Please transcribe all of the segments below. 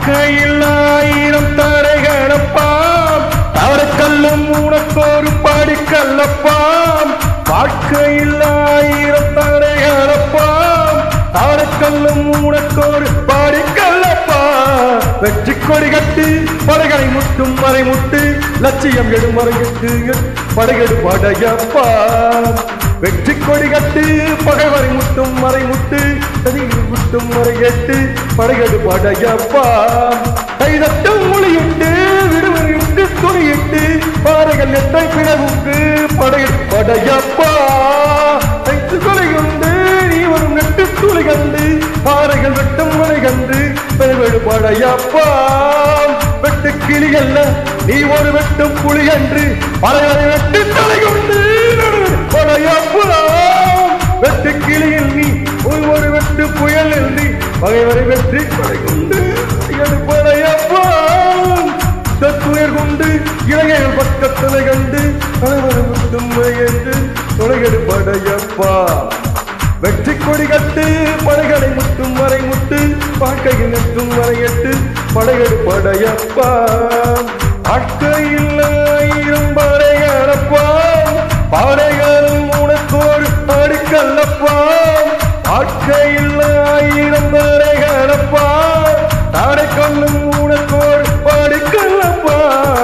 வாழ்க்கையில் ஆயிரம் தடைகளப்பாம், தவறுக்கல்லும் உனக்கொரு படிக்கல்லப்பாம். வாழ்க்கையில் ஆயிரம் தடைகளப்பாம், தவறுக்கல்லும் உனக்கொரு படிக்கல்லப்பா. வெற்றி கொடி கட்டு படைகளை முட்டும் மறை முட்டு, லட்சியம் எடும் மறையிட்டு படைகெடு படையப்பா. வெற்றி கொடி கட்டு பகைவரை முட்டும் மறை முட்டு, முட்டும் மறையட்டு படைகெடு படையப்பா. கைதட்டும் மொழியிட்டு விடுமுறையிட்டு துணியிட்டு, பாறைகள் எட்டை பிறவுக்கு படையெடு படையப்பா. கைத்து கொலை கொண்டு நீ வரும் நெட்டு துளி கண்டு, பாறைகள் வெட்டும் மலை கண்டு பெருவெடு படையப்பா. வெட்டு கிளி அல்ல நீ ஒரு வெட்டும் புலி என்று, பறைவரை வெட்டு தலை கொண்டு படையப்பா. வெட்டு கிளியில் நீ ஒரு வெட்டு புயல் என்று, பகைவரை வெற்றி கொலை கொண்டு படையப்பா. துயர் கொண்டு இளைஞர்கள் பக்கத்தலை கண்டு, அனைவரும் வெட்டும் என்று தொலைகெடு படையப்பா. வெற்றி கொடி கட்டு படைகளை முட்டும் வரை முட்டு, வாழ்க்கையில் நிற்கும் வரையட்டு படைகெடு படையப்பா. வாழ்க்கையில் ஆயிரம் படைகளப்பா, பாடைகளும் உனக்கோடு அடிக்கல்லப்பா. வாழ்க்கையில் ஆயிரம் படைகளப்பா, தாடைக்கல்லும் உனக்கோடு படிக்கல்லப்பா.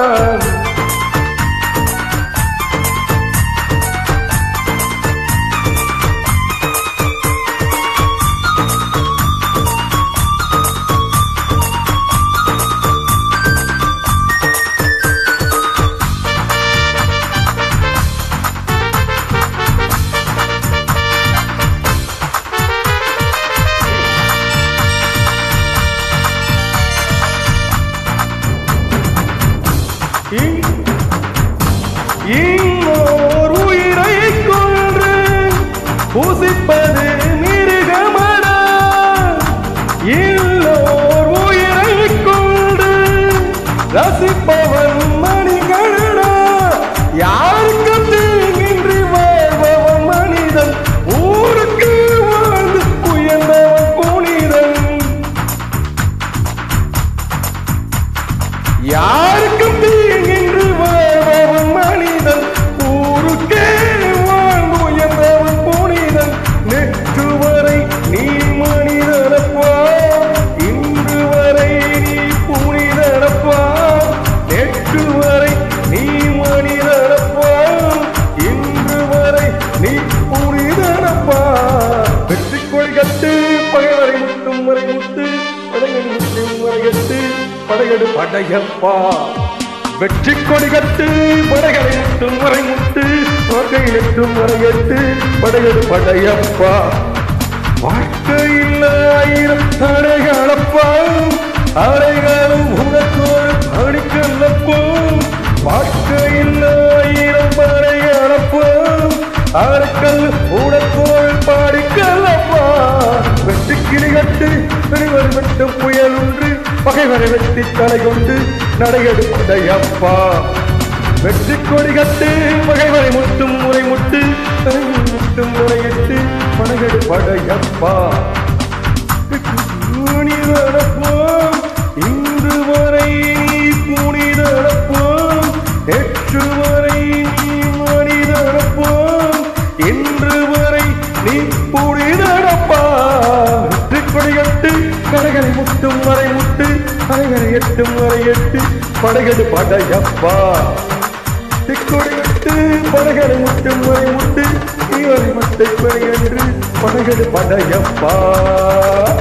இன்னோர் உயிரை கொன்று பூசிப்பது மிருகமடா, இன்னோர் உயிரை கொன்று ரசிப்பவன் மணிகடா. யாருக்கு தீங்கின்றி வாழ்பவன் மனிதன், ஊருக்கு வாழ்ந்து உயர்ந்தவன் புனிதன். யாருக்கும் தீங்கின்றி வாழ்பவன் மனிதன், ஊருக்கே வாழ்ந்து உயர்ந்தவன் புனிதன். நேற்று வரை நீ மனிதனப்பா, இன்று வரை நீ புனிதனப்பா. நேற்று வரை நீ மனிதனப்பா, இன்று வரை நீ புனிதனப்பா. வெற்றி கொடி கட்டு பகைவரை முட்டும் வரை முட்டு, படைகள் முட்டும் வரையட்டு படைகெடு படையப்பா. வெற்றி கொடி கட்டு படைகளை முட்டும் வரை முட்டு, வாழ்க்கையில் எட்டும் வரையட்டு படைகெடு படையப்பா. வாழ்க்கையில் ஆயிரம் தடைகளப்பா, அடைகளும் உனக்கோடு அடிக்கல்லப்பா. வாழ்க்கையில் ஆயிரம் படைகளப்பா, அடைக்கல் உனக்கோடு பாடிக்கல்லப்பா. வெற்றி கிளி கட்டு பெருவர் வெட்டும் புயல் ஒன்று, பகைவரை வெட்டி தலை கொண்டு நடையெடு படையப்பா. வெற்றி கொடி கட்டு பகைவரை முட்டும் முறை முட்டு, முட்டும் முறையிட்டு படையெடு படையப்பா. புனிதனப்போம் இன்று வரை நீ புனிதனப்போம், நேற்று வரை நீ மனிதனப்போம், இன்று வரை நீ புனிதனப்பா. வெற்றி கொடி கட்டு கடைகளை முட்டும் வரை முட்டு, அனைவரை எட்டும் வரை எட்டு படைகெடு படையப்பா. கொடி கட்டு படைகளை முட்டும் வரை முட்டு, இவரை மட்டை படை என்று படைகெடு படையப்பா.